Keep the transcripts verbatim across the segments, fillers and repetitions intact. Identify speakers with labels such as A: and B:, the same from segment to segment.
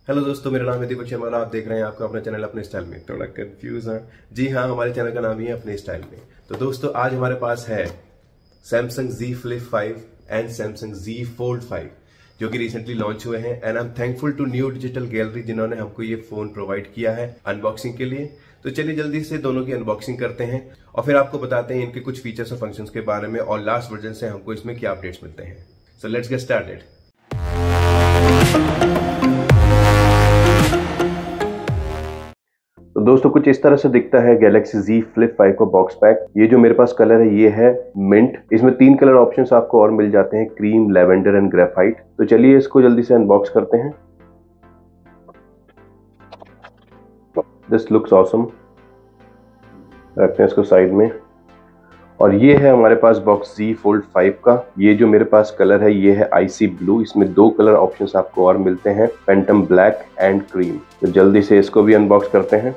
A: Hello दोस्तों, मेरा नाम है दीपक शर्मा और आप देख रहे हैं आपका अपना चैनल अपने स्टाइल में। थोड़ा कंफ्यूज है जी हाँ, हमारे चैनल का नाम ही है अपने स्टाइल में। तो दोस्तों आज हमारे पास है Samsung Z Flip five and Samsung Z Fold five जो कि रिसेंटली लॉन्च हुए हैं। And I am thankful to New Digital Gallery जिन्होंने हमको ये फोन प्रोवाइड किया है अनबॉक्सिंग के लिए। तो चलिए जल्दी से दोनों की अनबॉक्सिंग करते हैं और फिर आपको बताते हैं इनके कुछ फीचर्स और फंक्शंस के बारे में और लास्ट वर्जन से हमको इसमें क्या अपडेट्स मिलते हैं। So let's get started. तो दोस्तों कुछ इस तरह से दिखता है गैलेक्सी Z Flip फाइव का बॉक्स पैक। ये जो मेरे पास कलर है ये है मिंट। इसमें तीन कलर ऑप्शंस आपको और मिल जाते हैं, क्रीम, लेवेंडर एंड ग्रेफाइट। तो चलिए इसको जल्दी से अनबॉक्स करते हैं। This looks awesome. रखते हैं इसको साइड में। और ये है हमारे पास बॉक्स Z Fold फाइव का। ये जो मेरे पास कलर है ये है आईसी ब्लू। इसमें दो कलर ऑप्शंस आपको और मिलते हैं, पेंटम ब्लैक एंड क्रीम। तो जल्दी से इसको भी अनबॉक्स करते हैं।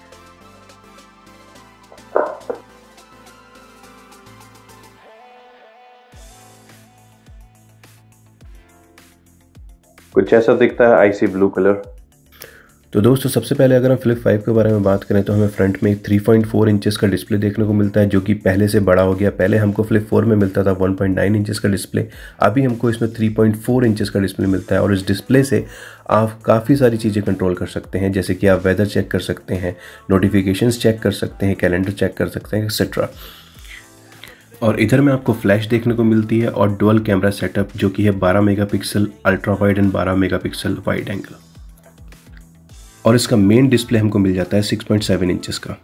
A: कुछ ऐसा दिखता है आईसी ब्लू कलर।
B: तो दोस्तों सबसे पहले अगर हम फ्लिप फाइव के बारे में बात करें तो हमें फ्रंट में एक थ्री पॉइंट फोर इंचेस का डिस्प्ले देखने को मिलता है जो कि पहले से बड़ा हो गया। पहले हमको फ्लिप फोर में मिलता था वन पॉइंट नाइन इंचेस का डिस्प्ले, अभी हमको इसमें थ्री पॉइंट फोर इंचेस का डिस्प्ले मिलता है। और इस डिस्प्ले से आप काफ़ी सारी चीज़ें कंट्रोल कर सकते हैं, जैसे कि आप वेदर चेक कर सकते हैं, नोटिफिकेशंस चेक कर सकते हैं, कैलेंडर चेक कर सकते हैं एक्सेट्रा। और इधर में आपको फ्लैश देखने को मिलती है और डुअल कैमरा सेटअप जो कि है बारह मेगापिक्सल अल्ट्रा वाइड एंड बारह मेगापिक्सल वाइड एंगल। और इसका मेन डिस्प्ले हमको मिल जाता है सिक्स पॉइंट सेवन इंचेस का।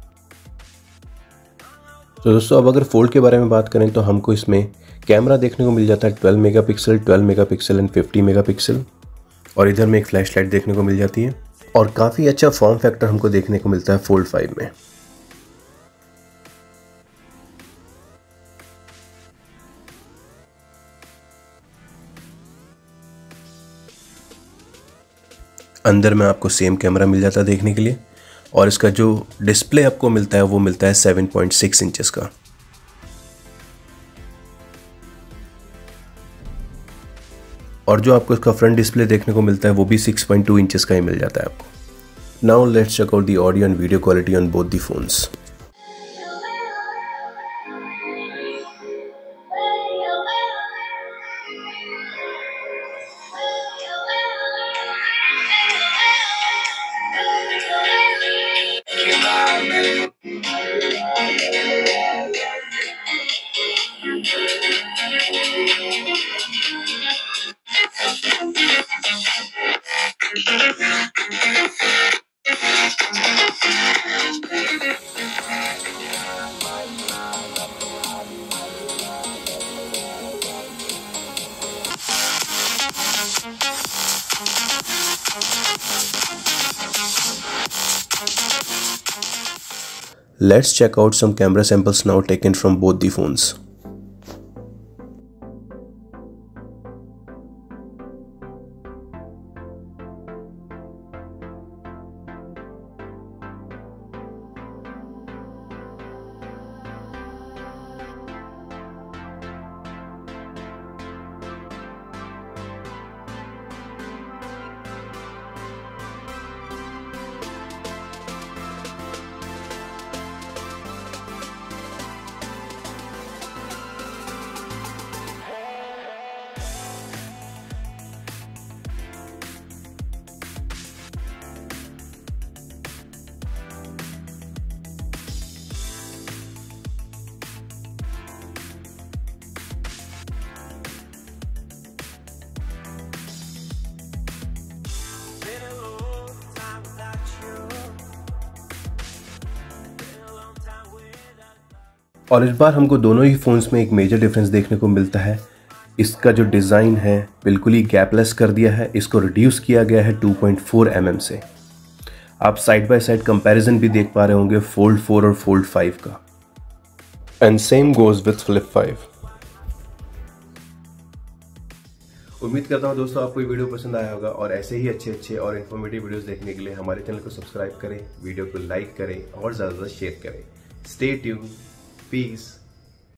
B: तो दोस्तों अब अगर फोल्ड के बारे में बात करें तो हमको इसमें कैमरा देखने को मिल जाता है twelve megapixel, twelve megapixel and fifty megapixel. और इधर में एक फ्लैश लाइट देखने को मिल जाती है और काफ़ी अच्छा फॉर्म फैक्टर हमको देखने को मिलता है फोल्ड फाइव में। अंदर में आपको सेम कैमरा मिल जाता है देखने के लिए। और इसका जो डिस्प्ले आपको मिलता है वो मिलता है सेवन पॉइंट सिक्स इंचेस का। और जो आपको इसका फ्रंट डिस्प्ले देखने को मिलता है वो भी सिक्स पॉइंट टू इंचेस का ही मिल जाता है आपको। Now let's check out the audio and video quality on both the phones. Let's check out some camera samples now taken from both the phones. और इस बार हमको दोनों ही फ़ोन्स में एक मेजर डिफरेंस देखने को मिलता है। इसका जो डिज़ाइन है बिल्कुल ही गैपलेस कर दिया है, इसको रिड्यूस किया गया है two point four M M से। आप साइड बाय साइड कंपैरिजन भी देख पा रहे होंगे फोल्ड फोर और फोल्ड फाइव का। And same goes with flip five.
A: उम्मीद करता हूँ दोस्तों आपको ये वीडियो पसंद आया होगा और ऐसे ही अच्छे अच्छे और इन्फॉर्मेटिव वीडियोस देखने के लिए हमारे चैनल को सब्सक्राइब करें, वीडियो को लाइक करें और ज़्यादा से ज़्यादा शेयर करें। Stay tuned, piece.